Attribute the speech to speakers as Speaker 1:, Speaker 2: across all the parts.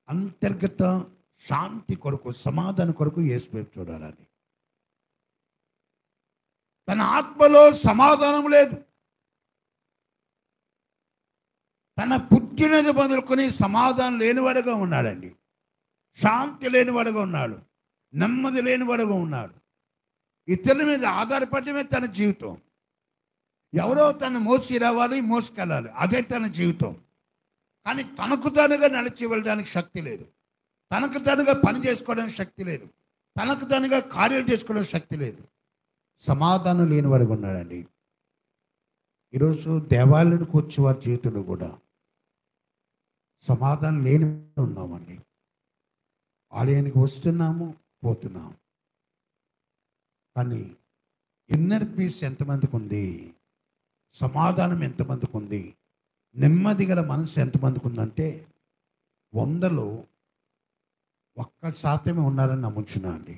Speaker 1: అంతర్గత శాంతి కొరకు, సమాధానం కొరకు యేసు వైపు చూడాలని. తన ఆత్మలో సమాధానం లేదు. తన పుట్టినది మొదలుకొని సమాధానం లేనివాడుగా ఉన్నాడండి. శాంతి లేనివాడుగా ఉన్నాడు. నెమ్మది లేనివాడుగా ఉన్నాడు. ఇతరుల మీద ఆధారపడమే తన జీవితం. ఎవరో తను మోసి రావాలి, మోసుకెళ్ళాలి, అదే తన జీవితం. కానీ తనకు తానుగా నడిచి వెళ్ళడానికి శక్తి లేదు. తనకు తానుగా పని చేసుకోవడానికి శక్తి లేదు. తనకు తానుగా కార్యాలు చేసుకోవడానికి శక్తి లేదు. సమాధానం లేనివాడుగా ఉన్నాడండి. ఈరోజు దేవాలయానికి వచ్చే వారి జీవితంలో కూడా సమాధానం లేని ఉన్నామండి. ఆలయానికి వస్తున్నాము, పోతున్నాము, కానీ ఇన్నర్ పీస్ ఎంతమందికి ఉంది? సమాధానం ఎంతమందికి ఉంది? నెమ్మది గల మనసు ఎంతమందికి ఉందంటే 100లో 1% ఉన్నారని నమ్ముచున్నా అండి.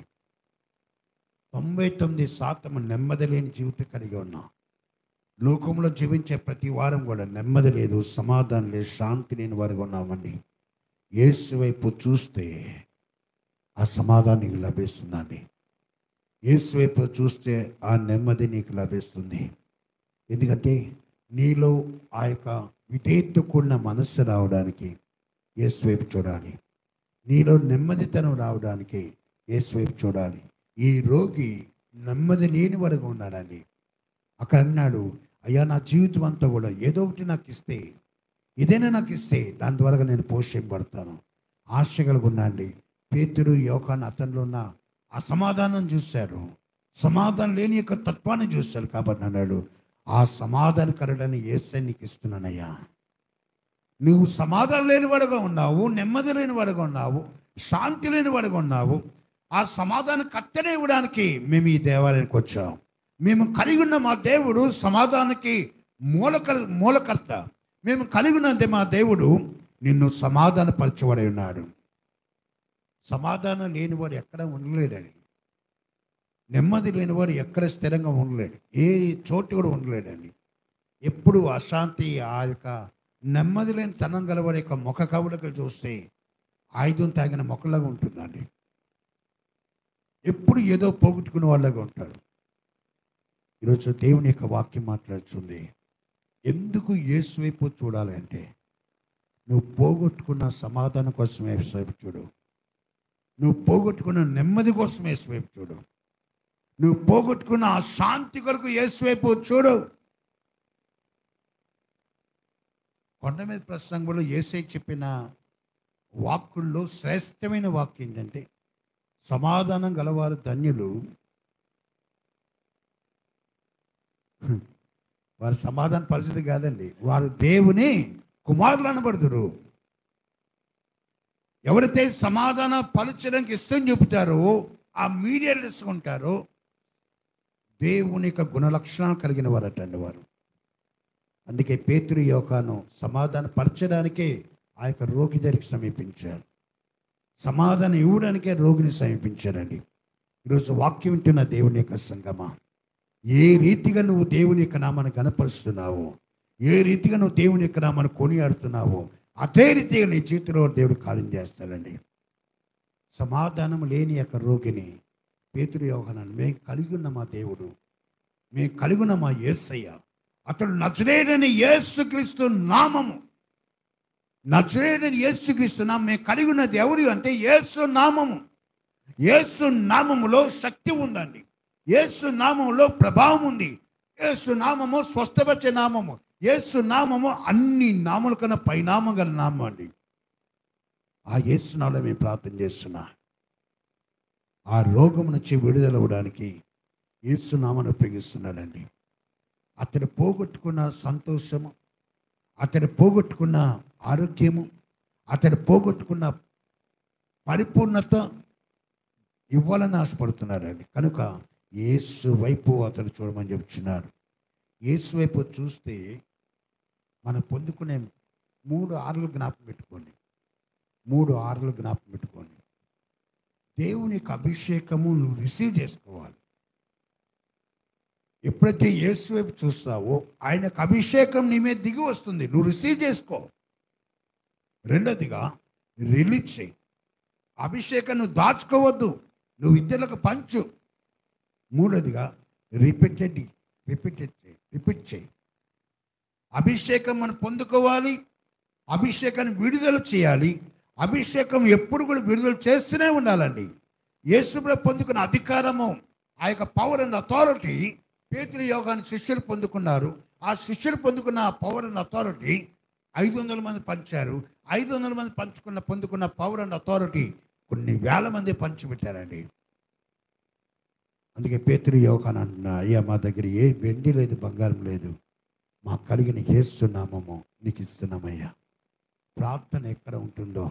Speaker 1: 99% నెమ్మది లేని జీవితం కలిగి ఉన్నాం. లోకంలో జీవించే ప్రతి వారం కూడా నెమ్మది లేదు, సమాధానం లేదు, శాంతి లేని వారుగా ఉన్నామండి. యేసు వైపు చూస్తే ఆ సమాధానం నీకు లభిస్తుందండి. యేసు వైపు చూస్తే ఆ నెమ్మది నీకు లభిస్తుంది. ఎందుకంటే నీలో ఆ యొక్క విధేయత కూడిన మనస్సు రావడానికి యేసు వైపు చూడాలి. నీలో నెమ్మదితనం రావడానికి యేసు వైపు చూడాలి. ఈ రోగి నెమ్మది లేని వాడుగా ఉన్నాడండి. అక్కడ అన్నాడు, అయ్యా నా జీవితం అంతా కూడా ఏదో ఒకటి నాకు ఇస్తే, ఏదైనా నాకు ఇస్తే దాని ద్వారా నేను పోషింపబడతాను. ఆశ కలిగి ఉన్నాండి. పేతురు, యోహాను అతనిలో ఉన్న అసమాధానం చూశారు. సమాధానం లేని యొక్క తత్వాన్ని చూశారు. కాబట్టి అన్నాడు, ఆ సమాధానకరుడని యేసే నీకు ఇస్తున్నానయ్యా. నువ్వు సమాధానం లేని వాడుగా ఉన్నావు, నెమ్మది లేని వాడుగా ఉన్నావు, శాంతి లేని వాడుగా ఉన్నావు. ఆ సమాధానం కర్తనే ఇవ్వడానికి మేము ఈ దేవాలయానికి వచ్చాం. మేము కలిగి ఉన్న మా దేవుడు సమాధానానికి మూలకర్త. మేము కలిగి ఉన్నంతే మా దేవుడు నిన్ను సమాధానపరచబడి ఉన్నాడు. సమాధానం లేనివాడు ఎక్కడ ఉండలేడండి. నెమ్మది లేనివాడు ఎక్కడ స్థిరంగా ఉండలేడు. ఏ చోటు కూడా ఉండలేడండి. ఎప్పుడు అశాంతి, ఆ యొక్క నెమ్మది లేని తనం గలవాడి యొక్క ముఖ కవళికలు చూస్తే ఆయుధం తాగిన మొక్కలాగా ఉంటుందండి. ఎప్పుడు ఏదో పోగొట్టుకునే వాళ్ళగా ఉంటాడు. ఈరోజు దేవుని యొక్క వాక్యం మాట్లాడుతుంది. ఎందుకు యేసు వైపు చూడాలి అంటే, నువ్వు పోగొట్టుకున్న సమాధానం కోసం యేసు వైపు చూడు. నువ్వు పోగొట్టుకున్న నెమ్మది కోసం యేసు వైపు చూడు. నువ్వు పోగొట్టుకున్న ఆ శాంతి కొరకు యేసు వైపు చూడు. కొండ మీద ప్రసంగంలో యేసయ్య చెప్పిన వాక్కుల్లో శ్రేష్టమైన వాక్యం ఏంటంటే, సమాధానం గలవారు ధన్యులు, వారి సమాధాన పరిస్థితి కాదండి, వారు దేవుని కుమారులు అనబడుదురు. ఎవరైతే సమాధాన పరచడానికి ఇష్టం చూపుతారో, ఆ మీడియా తీసుకుంటారో, దేవుని యొక్క గుణలక్షణాలు కలిగిన వారటండి వారు. అందుకే పేతురు, యోహాను సమాధాన పరచడానికే ఆ యొక్క రోగి దగ్గరికి సమీపించారు. సమాధానం ఇవ్వడానికే రోగిని సమీపించారండి. ఈరోజు వాక్యం వింటున్న దేవుని యొక్క సంగమా, ఏ రీతిగా నువ్వు దేవుని యొక్క నామాన్ని గణపరుస్తున్నావో, ఏ రీతిగా నువ్వు దేవుని యొక్క నామాన్ని కొనియాడుతున్నావో, అదే రీతిగా నీ జీవితంలో దేవుడు కార్యం చేస్తాడండి. సమాధానం లేని యొక్క రోగిని పేతురు, యోహాను, మేము కలిగి ఉన్న మా దేవుడు, మేము కలిగి ఉన్న మా యేసయ్య, అతడు నజరేయుడైన యేసుక్రీస్తు నామము, నజరేయుడైన యేసుక్రీస్తు నామం మేము కలిగి ఉన్నది ఎవరు అంటే యేసు నామము. యేసు నామములో శక్తి ఉందండి. యేసు నామములో ప్రభావం ఉంది. యేసు నామము స్వస్థపరిచే నామము. యేసు నామము అన్ని నామముల కన్నా పైనామం గల నామం అండి. ఆ యేసు నామములో మేము ప్రార్థన చేస్తున్నా. ఆ రోగం నుంచి విడుదల అవ్వడానికి యేసు నామాన్ని ఉపయోగిస్తున్నాడండి. అతడు పోగొట్టుకున్న సంతోషము, అతడు పోగొట్టుకున్న ఆరోగ్యము, అతడు పోగొట్టుకున్న పరిపూర్ణత ఇవ్వాలని ఆశపడుతున్నాడండి. కనుక యేసు వైపు అతడు చూడమని చెప్తున్నాడు. యేసు వైపు చూస్తే మనం పొందుకునే 3 ఆరులు జ్ఞాపకం పెట్టుకోండి. 3 ఆరులు జ్ఞాపకం పెట్టుకోండి. దేవుని యొక్క అభిషేకము నువ్వు రిసీవ్ చేసుకోవాలి. ఎప్పుడైతే యేసు వైపు చూస్తావో ఆయన యొక్క అభిషేకం నీ మీద దిగి వస్తుంది. నువ్వు రిసీవ్ చేసుకో. రెండోదిగా రిలీజ్ చేయి. అభిషేకం నువ్వు దాచుకోవద్దు, నువ్వు ఇతరులకు పంచు. మూడోదిగా రిపీట్ చేయి. అభిషేకం మనం పొందుకోవాలి, అభిషేకాన్ని విడుదల చేయాలి. అభిషేకం ఎప్పుడు కూడా విడుదల చేస్తూనే ఉండాలండి. యేసుప్రభు పొందుకున్న అధికారము, ఆ యొక్క పవర్ అండ్ అథారిటీ పేతురు యోహాను శిష్యులు పొందుకున్నారు. ఆ శిష్యులు పొందుకున్న ఆ పవర్ అండ్ అథారిటీ 500 మంది పంచారు. 500 మంది పొందుకున్న పవర్ అండ్ అథారిటీ కొన్ని వేల మంది పంచిపెట్టారండి. అందుకే పేతురు యోహాను అంటున్నా, అయ్యా మా దగ్గర ఏ వెండి లేదు, బంగారం లేదు, మాకు కలిగిన యేసు నామము నీకు ఇస్తున్నామయ్యా. ప్రార్థన ఎక్కడ ఉంటుందో,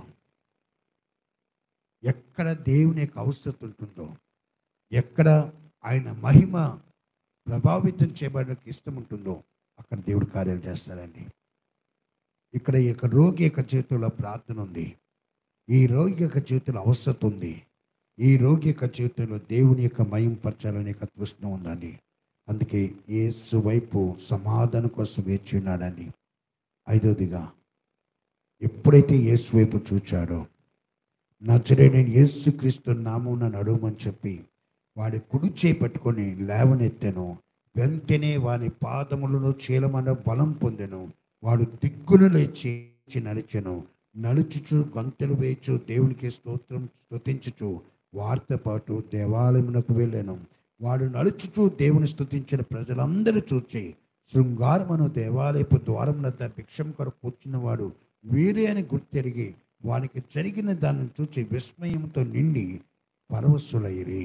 Speaker 1: ఎక్కడ దేవుని యొక్క అవసరం ఉంటుందో, ఎక్కడ ఆయన మహిమ ప్రభావితం చేయబడడానికి ఇష్టం ఉంటుందో అక్కడ దేవుడు కార్యాలు చేస్తారండి. ఇక్కడ ఈ యొక్క రోగి యొక్క చేతుల్లో ప్రార్థన ఉంది, ఈ రోగి యొక్క చేతుల్లో అవసరం ఉంది, ఈ రోగి యొక్క చేతుల్లో దేవుని యొక్క మహిమ పరచాలనే యొక్క తృష్ణ ఉందండి. అందుకే యేసు వైపు సమాధానం కోసం వేచి ఉన్నాడండి. ఐదోదిగా ఎప్పుడైతే యేసు వైపు చూచాడో, నజరేయుడైన యేసుక్రీస్తు నామమున నడుమని చెప్పి వాడి కుడి చేయి పట్టుకొని లేవనెత్తెను. వెంటనే వాని పాదములను చీలమన్న బలం పొందెను. వాడు దిగ్గున లేచి నడిచెను. నడుచుచు గంతెలు వేయచు దేవునికి స్తుతించుచు వారితో పాటు దేవాలయమునకు వెళ్ళాను. వాడు నడుచుచు దేవుని స్తుతించిన ప్రజలందరూ చూచి శృంగారమును దేవాలయపు ద్వారమునద్ద భిక్షం కొరకు కూర్చున్నవాడు వీరే అని గుర్తెరిగి వానికి జరిగిన దాన్ని చూచి విస్మయంతో నిండి పరవశులైరి.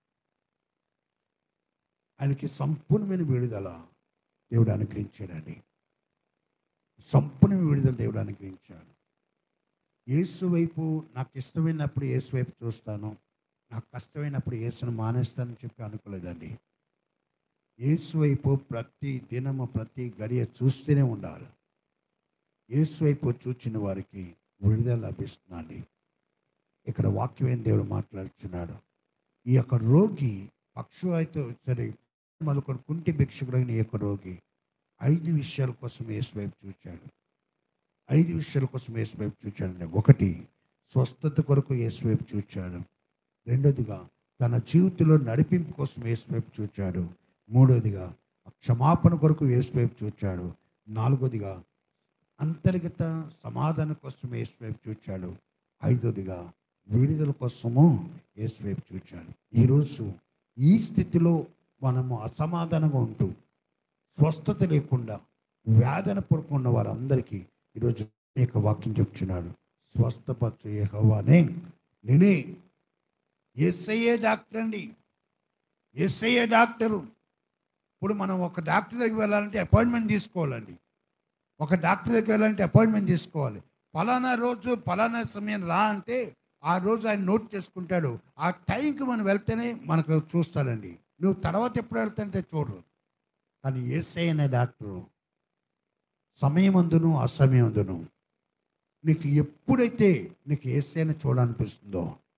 Speaker 1: ఆయనకి సంపూర్ణమైన విడుదల దేవుడు అనుగ్రహించాడండి. సంపూర్ణ విడుదల దేవుడు అనుగ్రహించాడు. యేసు వైపు నాకు ఇష్టమైనప్పుడు యేసు వైపు చూస్తాను, నాకు కష్టమైనప్పుడు యేసును మానేస్తానని చెప్పి అనుకోలేదండి. యేసు వైపు ప్రతి దినము ప్రతి గడియ చూస్తూనే ఉండాలి. యేసు వైపు చూచిన వారికి విడుదల లభిస్తుందండి. ఇక్కడ వాక్యమైన దేవుడు మాట్లాడుతున్నాడు. ఈ యొక్క రోగి పక్షు అయితే సరే మొదలుకొని కుంటి భిక్షకుడైన ఈ యొక్క రోగి 5 విషయాల కోసం యేసు వైపు చూచాడు. 5 విషయాల కోసం యేసు వైపు చూచాడండి. 1, స్వస్థత కొరకు యేసు వైపు చూచాడు. 2దిగా తన జీవితంలో నడిపింపు కోసం యేసు వైపు చూచాడు. 3దిగా క్షమాపణ కొరకు యేసు వైపు చూచాడు. 4దిగా అంతర్గత సమాధానం కోసం యేసు వైపు చూచాడు. 5దిగా విడుదల కోసము యేసు వైపు చూచాడు. ఈరోజు ఈ స్థితిలో మనము అసమాధానంగా ఉంటూ స్వస్థత లేకుండా వేదన పడుకున్న వారందరికీ ఈరోజు యొక్క వాక్యం చెప్తున్నాడు. స్వస్థపరచు యెహోవానే నేనే. యేసయ్యే డాక్టర్ అండి, యేసయ్యే డాక్టరు. ఇప్పుడు మనం ఒక డాక్టర్ దగ్గరికి వెళ్ళాలంటే అపాయింట్మెంట్ తీసుకోవాలండి. ఒక డాక్టర్ దగ్గరికి వెళ్ళాలంటే అపాయింట్మెంట్ తీసుకోవాలి. ఫలానా రోజు ఫలానా సమయం రా అంటే ఆ రోజు ఆయన నోట్ చేసుకుంటాడు. ఆ టైంకి మనం వెళ్తేనే మనకు చూస్తాడండి. నువ్వు తర్వాత ఎప్పుడు వెళ్తాంటే చూడరు. కానీ యేసయ్య అనే డాక్టరు సమయమందును అసమయమందును నీకు ఎప్పుడైతే నీకు యేసయ్యని చూడాలనిపిస్తుందో,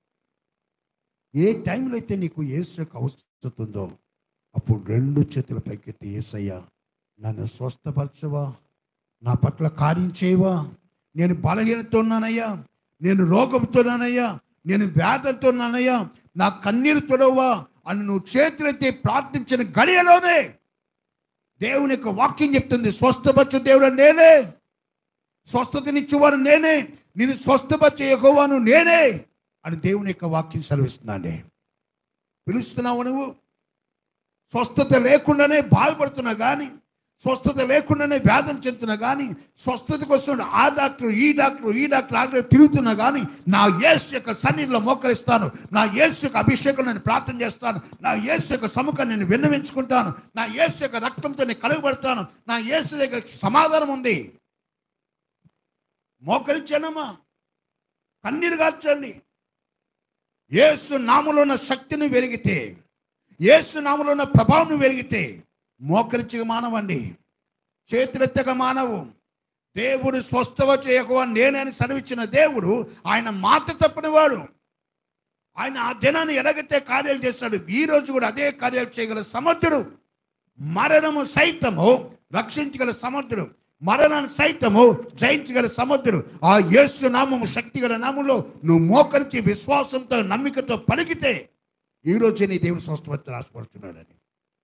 Speaker 1: ఏ టైంలో అయితే నీకు యేసు యొక్క అవసరం ఉందో అప్పుడు 2 చేతుల పైకెత్తి యేసయ్య నన్ను స్వస్థపరచవా, నా పట్ల కార్యం చేయవా, నేను బలహీనతో ఉన్నానయ్యా, నేను రోగంతో ఉన్నానయ్యా, నేను వ్యాధంతో ఉన్నానయ్యా, నా కన్నీరు తొడవా అని నువ్వు చేతులైతే ప్రార్థించిన గడియలోనే దేవుని యొక్క వాక్యం చెప్తుంది, స్వస్థపరచు దేవుడు నేనే, స్వస్థతనిచ్చేవాడు నేనే, నేను స్వస్థపరిచే యెహోవాను నేనే అని దేవుని యొక్క వాక్యం సెలవిస్తున్నాండి. పిలుస్తున్నావు నువ్వు? స్వస్థత లేకుండానే బాధపడుతున్నా కానీ, స్వస్థత లేకుండానే వ్యాధం చెందుతున్నా కానీ, స్వస్థత కోసం ఆ డాక్టర్ ఈ డాక్టర్ తిరుగుతున్నా కానీ, నా యేసు యొక్క సన్నిధిలో మోకరిస్తాను, నా యేసు యొక్క అభిషేకం నేను ప్రార్థన చేస్తాను, నా యేసు యొక్క సముఖాన్ని నేను విన్నవించుకుంటాను, నా యేసు యొక్క రక్తంతో నేను కలుగబడతాను, నా యేసు దగ్గర సమాధానం ఉంది. మోకరించానమ్మా, కన్నీరు కార్చండి. యేసు నామములో ఉన్న శక్తిని వెలిగితే, యేసు నామములో ఉన్న ప్రభావం వెలిగితే మోకరించక మానవండి, చేతులెత్తక మానవు. దేవుడు స్వస్థపరిచే యెహోవా నేనే అని సెలవిచ్చిన దేవుడు ఆయన మాట తప్పనివాడు. ఆయన ఆ దినాన్ని ఎలాగైతే కార్యాలు చేస్తాడు, ఈ రోజు కూడా అదే కార్యాలు చేయగల సమర్థుడు. మరణము సైతము రక్షించగల సమర్థుడు. మరణాన్ని సైతము జయించగల సమర్థుడు ఆ యేసు నామము, శక్తి గల నామంలో నువ్వు మోకరించి విశ్వాసంతో నమ్మికతో పలికితే ఈరోజే నీ దేవుడు స్వస్థపరిచి ఆశపడుతున్నాడని.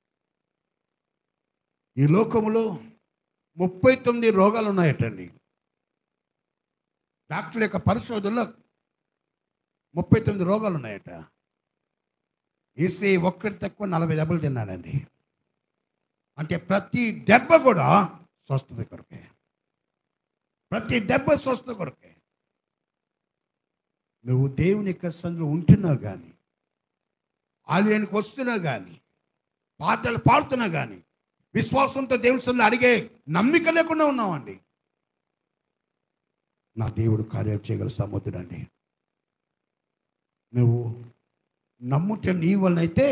Speaker 1: ఈ లోకములో 39 రోగాలు ఉన్నాయటండి. డాక్టర్ల యొక్క పరిశోధనలో 39 రోగాలు ఉన్నాయట. ఏసీ ఒక్కటి తక్కువ 40 దెబ్బలు తిన్నాడండి. అంటే ప్రతి దెబ్బ కూడా స్వస్థత కొరకే, ప్రతి దెబ్బ స్వస్థత కొరకే. నువ్వు దేవుని యొక్క సన్నిధిలో ఉంటున్నావు కానీ, ఆలయానికి వస్తున్నావు కానీ, పాటలు పాడుతున్నావు కానీ, విశ్వాసంతో దేవుని సన్నిధిలో అడిగే నమ్మిక లేకుండా ఉన్నావండి, నా దేవుడు కార్యాలు చేయగల సమర్థుడండి. నువ్వు నమ్ముట నీ వలనైతే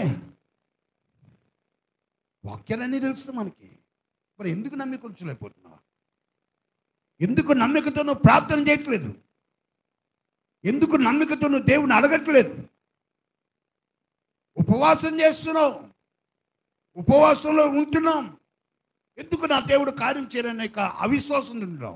Speaker 1: వాక్యాలన్నీ తెలుస్తుంది మనకి. మరి ఎందుకు నమ్మిక ఉంచలేకపోతున్నావు? ఎందుకు నమ్మికతో నువ్వు ప్రార్థన చేయట్లేదు? ఎందుకు నమ్మికతో నువ్వు దేవుని అడగట్లేదు? ఉపవాసం చేస్తున్నావు, ఉపవాసంలో ఉంటున్నాం, ఎందుకు నా దేవుడు కార్యం చేయరనే అవిశ్వాసం ఉంటున్నావు.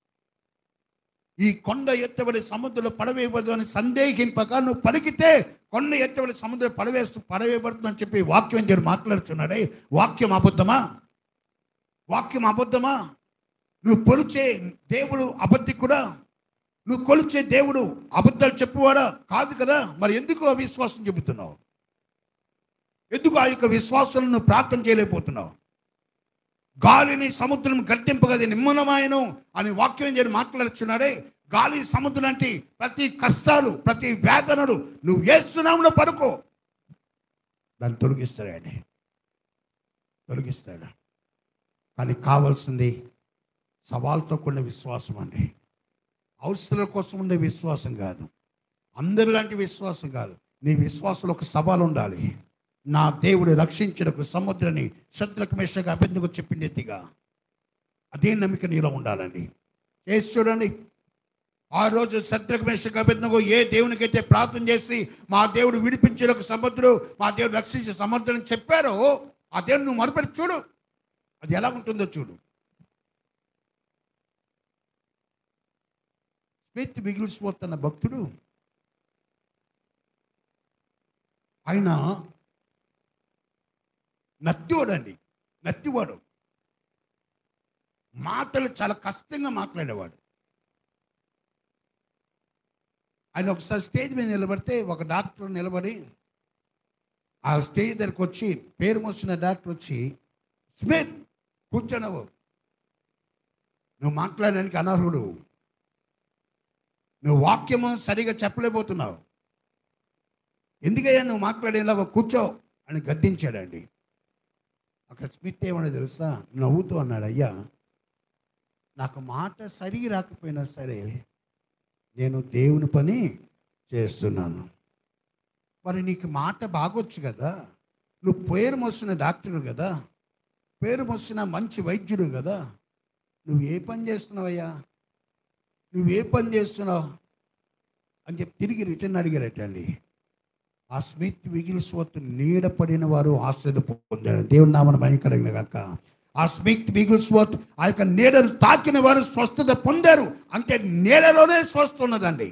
Speaker 1: ఈ కొండ ఎత్తబడి సముద్రంలో పడవేయబడదు అని సందేహింపక నువ్వు పలికితే కొండ ఎత్తబడి సముద్రం పడవేయబడుతుంది అని చెప్పి వాక్యం దేవుడు మాట్లాడుతున్నాడే. వాక్యం అబద్ధమా? వాక్యం అబద్ధమా? నువ్వు కొలిచే దేవుడు అబద్ధికుడా? నువ్వు కొలిచే దేవుడు అబద్ధాలు చెప్పువాడా? కాదు కదా. మరి ఎందుకు అవిశ్వాసం చెబుతున్నావు? ఎందుకు ఆ యొక్క విశ్వాసాలను నువ్వు ప్రార్థన చేయలేకపోతున్నావు? గాలిని సముద్రం గర్తింపగది నిమ్మనమాయను అని వాక్యం చేయని మాట్లాడుచున్నాడే. గాలి సముద్రం అంటే ప్రతి కష్టాలు, ప్రతి వేదనలు నువ్వు యేసు నామములో పడుకో, దాన్ని తొలగిస్తాడు ఆయన, తొలగిస్తాడు. కానీ కావాల్సింది సవాల్తో కూడిన విశ్వాసం అండి. అవసరాల కోసం ఉండే విశ్వాసం కాదు, అందరిలాంటి విశ్వాసం కాదు. నీ విశ్వాసంలో ఒక సవాలు ఉండాలి. నా దేవుడు రక్షించడానికి సముద్రాన్ని శత్రులకు మేషకు అబెద్నెగో చెప్పింది ఎత్తిగా, అదే నమ్మిక నీలో ఉండాలండి. చేసి చూడండి. ఆ రోజు శత్రులకు మేషకు అబెద్నెగో ఏ దేవునికైతే ప్రార్థన చేసి మా దేవుడు విడిపించడానికి సమర్థుడు, మా దేవుడు రక్షించే సమర్థుడు చెప్పారో ఆ దేవుడు నువ్వు మొదలుపెట్టి చూడు, అది ఎలా ఉంటుందో చూడు. స్మిత్ విగిల్స్వర్త్ అన్న భక్తుడు, ఆయన నత్తివాడండి, నత్తివాడు. మాటలు చాలా కష్టంగా మాట్లాడేవాడు. ఆయన ఒకసారి స్టేజ్ మీద నిలబడితే ఒక డాక్టర్ నిలబడి ఆ స్టేజ్ దగ్గరికి వచ్చి, పేరు మోసిన డాక్టర్ వచ్చి, స్మిత్ కూర్చోనవు, నువ్వు మాట్లాడడానికి అనర్హుడు, నువ్వు వాక్యము సరిగా చెప్పలేకపోతున్నావు, ఎందుకయ్యా నువ్వు మాట్లాడేలాగా కూర్చో అని గద్దించాడండి. అక్కడ స్మిత్ ఏమన్నా తెలుసా, నవ్వుతూ అన్నాడు, అయ్యా నాకు మాట సరిగి రాకపోయినా సరే నేను దేవుని పని చేస్తున్నాను. మరి నీకు మాట బాగొచ్చు కదా, నువ్వు పేరు మోసిన డాక్టరు కదా, పేరు మోసిన మంచి వైద్యుడు కదా, నువ్వు ఏ పని చేస్తున్నావయ్యా, నువ్వే పని చేస్తున్నావు అని చెప్పి తిరిగి రిటర్న్ అడిగారటండి. ఆ స్మిత్ విగిల్స్వర్త్ నీడ పడిన వారు ఆశ్రద పొందారు. దేవుని నామమున భయంకరంగా కాక ఆ స్మిత్ విగిల్స్వర్త్ ఆ యొక్క నీడను తాకిన వారు స్వస్థత పొందారు. అంటే నీడలోనే స్వస్థ ఉన్నదండి.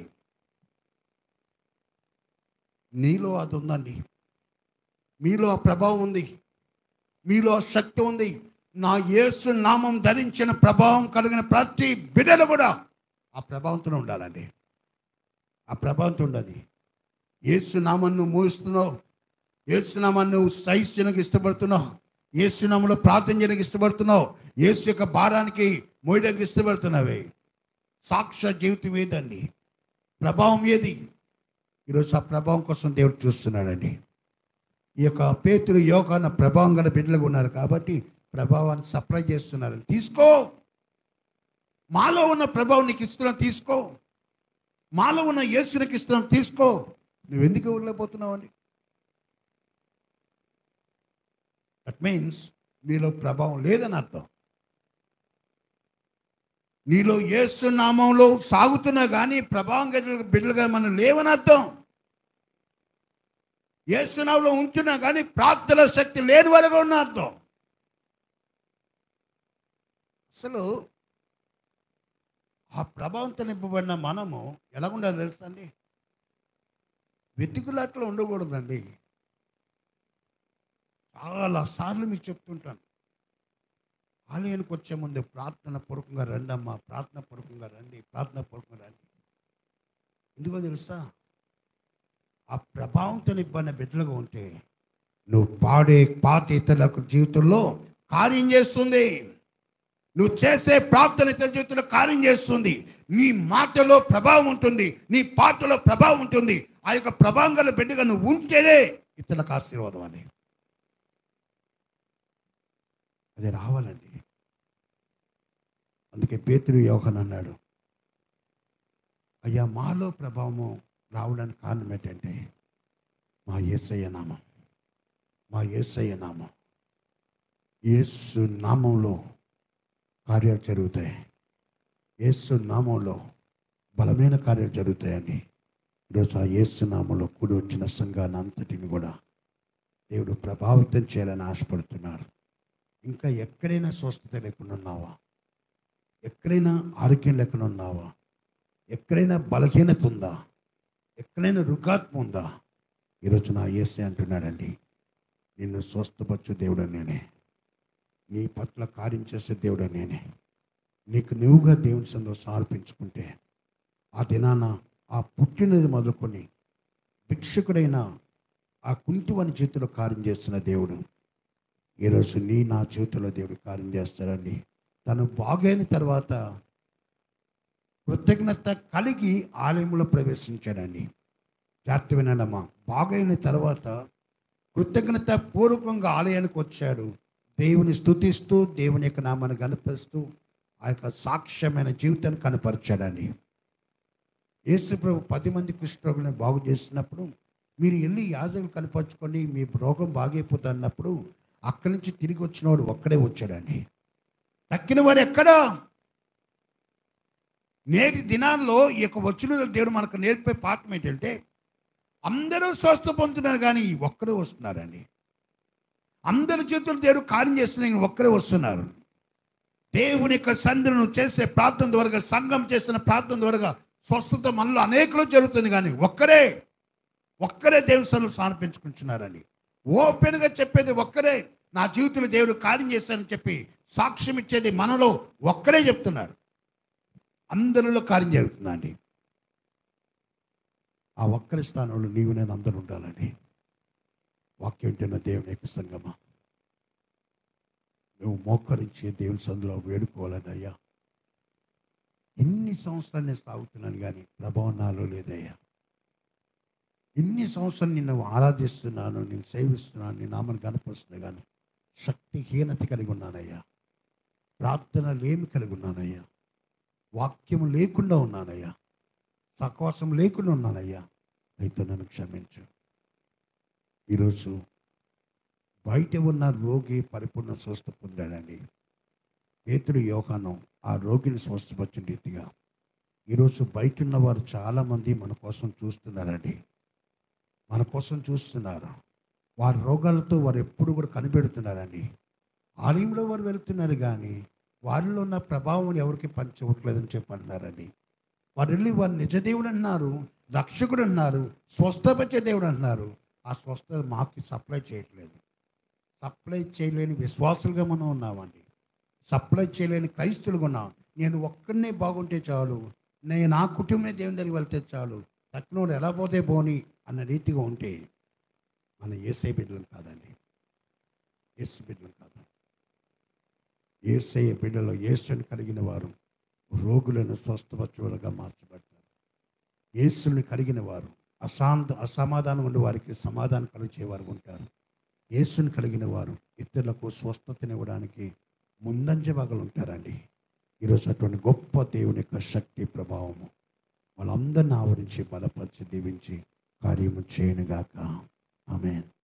Speaker 1: నీలో అది ఉందండి, మీలో ఆ ప్రభావం ఉంది, మీలో ఆ శక్తి ఉంది. నా యేసు నామం ధరించిన ప్రభావం కలిగిన ప్రతి బిడ్డలు కూడా ఆ ప్రభావంతో ఉండాలండి. ఆ ప్రభావంతో ఉండదు. యేసు నామాన్ని నువ్వు మోస్తున్నావు, యేసు నామాన్ని నువ్వు సహించడానికి ఇష్టపడుతున్నావు, యేసు నామంలో ప్రార్థన చేయడానికి ఇష్టపడుతున్నావు, యేసు యొక్క భారానికి మోయడానికి ఇష్టపడుతున్నావే. సాక్షాత్ జీవితం ఏదండి, ప్రభావం ఏది? ఈరోజు ఆ ప్రభావం కోసం దేవుడు చూస్తున్నాడండి. ఈ యొక్క పేతురు యోహాను ప్రభావం గల బిడ్డలుగా ఉన్నారు కాబట్టి ప్రభావాన్ని సప్లై చేస్తున్నారు. తీసుకో, మాలో ఉన్న ప్రభావం నీకు ఇస్తున్నాం, తీసుకో. మాలో ఉన్న యేసునికి ఇస్తున్నాం, తీసుకో. నువ్వెందుకు వెళ్ళిపోతున్నావు అండి? దట్ మీన్స్ నీలో ప్రభావం లేదని అర్థం. నీలో యేసు నామంలో సాగుతున్నా కానీ ప్రభావం బిడ్డలుగా మనం లేవని అర్థం. యేసు నామంలో ఉంటున్నా కానీ ప్రార్థన శక్తి లేని వారుగా ఉన్న అర్థం. అసలు ఆ ప్రభావంతో నింపబడిన మనము ఎలా ఉండాలి తెలుసా అండి? వెతుకులాట్లో ఉండకూడదండి. చాలా సార్లు మీకు చెప్తుంటాను. ఆలయానికి వచ్చే ముందు ప్రార్థన పూర్వకంగా రండమ్మా, ప్రార్థన పూర్వకంగా రండి, ప్రార్థన పూర్వకంగా రండి. ఎందుకో తెలుసా? ఆ ప్రభావంతో నింపబడిన బిడ్డలుగా ఉంటే నువ్వు పాడే పాట ఇతరులకు జీవితంలో కార్యం చేస్తుంది. నువ్వు చేసే ప్రార్థన ఇతర జీవితంలో కార్యం చేస్తుంది. నీ మాటలో ప్రభావం ఉంటుంది, నీ పాటలో ప్రభావం ఉంటుంది. ఆ యొక్క ప్రభావం గల బిడ్డగా నువ్వు ఉంటేనే ఇతరులకు ఆశీర్వాదం అని. అది రావాలండి. అందుకే పేతురు యోహాను అన్నాడు, అయ్యా మాలో ప్రభావము రావడానికి కారణం ఏంటంటే మా యేసయ్య నామం, మా యేసయ్య నామం. యేసు నామంలో కార్యాలు జరుగుతాయి. యేసు నామంలో బలమైన కార్యాలు జరుగుతాయండి. ఈరోజు ఆ యేసు నామంలో కూడి వచ్చిన సంఘాన్ని అంతటిని కూడా దేవుడు ప్రభావితం చేయాలని ఆశపడుతున్నారు. ఇంకా ఎక్కడైనా స్వస్థత లేకుండా ఉన్నావా? ఎక్కడైనా ఆరోగ్యం లేకుండా ఉన్నావా? ఎక్కడైనా బలహీనత ఉందా? ఎక్కడైనా రుగ్గాత్మ ఉందా? ఈరోజు నా యేసే అంటున్నాడండి, నిన్ను స్వస్థపరచు దేవుడు నేనే, నీ పట్ల కార్యం చేసే దేవుడు నేనే. నీకు నువ్వుగా దేవుని సన్నిధిలో సమర్పించుకుంటే ఆ దినాన ఆ పుట్టినది మొదలుకొని భిక్షకుడైన ఆ కుంటివాని చేతిలో కార్యం చేస్తున్న దేవుడు ఈరోజు నా చేతిలో దేవుడు కార్యం చేస్తాడండి. తను బాగైన తర్వాత కృతజ్ఞత కలిగి ఆలయంలో ప్రవేశించాడండి. జాగ్రత్త వినండమ్మా. బాగైన తర్వాత కృతజ్ఞత పూర్వకంగా ఆలయానికి వచ్చాడు. దేవుని స్తుతిస్తూ దేవుని యొక్క నామాన్ని కనపరుస్తూ ఆ యొక్క సాక్ష్యమైన జీవితాన్ని కనపరిచాడండి. యేసు ప్రభు 10 మంది కుష్ఠరోగులను బాగు చేసినప్పుడు మీరు వెళ్ళి యాజకులు కనపరుచుకొని మీ రోగం బాగైపోతా అన్నప్పుడు అక్కడి నుంచి తిరిగి వచ్చినవాడు ఒక్కడే వచ్చాడండి. తక్కిన వాడు ఎక్కడా? నేటి దినాల్లో ఈ యొక్క వచ్చిన దేవుడు మనకు నేర్పే పాఠం ఏంటంటే అందరూ స్వస్థ పొందుతున్నారు కానీ ఒక్కడే వస్తున్నారండి. అందరి చేతులు దేవుడు కార్యం చేస్తున్న ఒక్కరే వస్తున్నారు. దేవుని యొక్క సంధిని చేసే ప్రార్థన ద్వారా, సంఘం చేసిన ప్రార్థన ద్వారా స్వస్థత మనలో అనేకలో జరుగుతుంది కానీ ఒక్కరే దేవుని సన్నిధిలో సమర్పించుకుంటున్నారని ఓపెన్గా చెప్పేది ఒక్కరే. నా జీవితంలో దేవుడు కార్యం చేశానని చెప్పి సాక్ష్యం ఇచ్చేది మనలో ఒక్కరే చెప్తున్నారు. అందరిలో కార్యం జరుగుతుందండి. ఆ ఒక్కరి స్థానంలో నీవు నేను అందరూ ఉండాలని వాక్యం వింటున్న దేవుని యొక్క సంగమా, నువ్వు మోకరించి దేవుని సందులో వేడుకోవాలని. అయ్యా ఎన్ని సంవత్సరాలు నేను సాగుతున్నాను కానీ ప్రభావం నాలో లేదయ్యా. ఎన్ని సంవత్సరాలు నిన్ను ఆరాధిస్తున్నాను, నేను సేవిస్తున్నాను, నీ నామాన్ని కనపరుస్తున్నా కానీ శక్తిహీనత కలిగి ఉన్నానయ్యా. ప్రార్థన లేమి కలిగి ఉన్నానయ్యా. వాక్యం లేకుండా ఉన్నానయ్యా. సహవాసం లేకుండా ఉన్నానయ్యా. అయితే నన్ను క్షమించు. ఈరోజు బయట ఉన్న రోగి పరిపూర్ణ స్వస్థ పొందాడండి. పేతురు యోహాను ఆ రోగిని స్వస్థపరిచిన రీతిగా ఈరోజు బయట ఉన్న వారు చాలామంది మన కోసం చూస్తున్నారండి. మన కోసం చూస్తున్నారు. వారి రోగాలతో వారు ఎప్పుడు కూడా కనిపెడుతున్నారండి. ఆలయంలో వారు వెళ్తున్నారు కానీ వారిలో ఉన్న ప్రభావం ఎవరికి పంచవట్లేదని చెప్పి అంటున్నారండి. వారు వెళ్ళి వారు నిజదేవుడు అన్నారు, రక్షకుడు అన్నారు, స్వస్థపరిచే దేవుడు అంటున్నారు. ఆ స్వస్థత మాకు సప్లై చేయట్లేదు. సప్లై చేయలేని విశ్వాసులుగా మనం ఉన్నామండి. సప్లై చేయలేని క్రైస్తులుగా ఉన్నాం. నేను ఒక్కడనే బాగుంటే చాలు, నేను నా కుటుంబమే దేవుని దగ్గరికి వెళ్తే చాలు, తక్కినోడు ఎలా పోతే పోని అన్న రీతిగా ఉంటే మన యేసయ్య బిడ్డలం కాదండి. యేసు బిడ్డలం కాదు. యేసయ్య బిడ్డలో యేసుని కలిగిన వారు రోగులను స్వస్థపరచులుగా మార్చబడతారు. యేసుని కలిగిన వారు అసమాధానం ఉండే వారికి సమాధానం కలిగించేవారు ఉంటారు. యేసుని కలిగిన వారు ఇతరులకు స్వస్థతనివ్వడానికి ముందంజ భాగాలు ఉంటారండి. ఈరోజు అటువంటి గొప్ప దేవుని యొక్క శక్తి ప్రభావము వాళ్ళందరిని ఆవరించి బలపరిచి దీవించి కార్యము చేయనుగాక. ఆమేన్.